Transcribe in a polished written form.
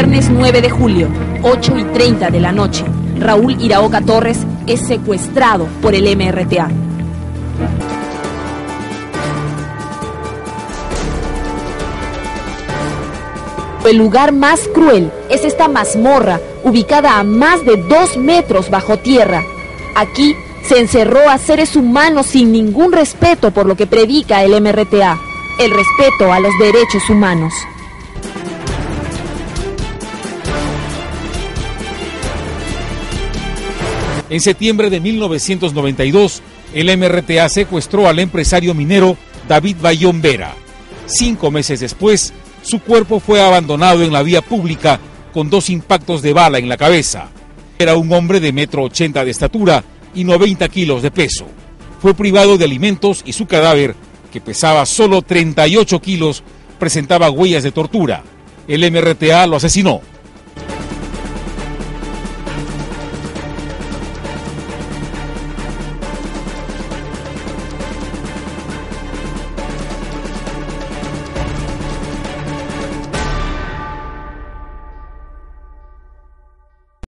Viernes 9 de julio, 8:30 de la noche, Raúl Iraoka Torres es secuestrado por el MRTA. El lugar más cruel es esta mazmorra, ubicada a más de 2 metros bajo tierra. Aquí se encerró a seres humanos sin ningún respeto por lo que predica el MRTA, el respeto a los derechos humanos. En septiembre de 1992, el MRTA secuestró al empresario minero David Bayón Vera. 5 meses después, su cuerpo fue abandonado en la vía pública con 2 impactos de bala en la cabeza. Era un hombre de 1,80 m de estatura y 90 kilos de peso. Fue privado de alimentos y su cadáver, que pesaba solo 38 kilos, presentaba huellas de tortura. El MRTA lo asesinó.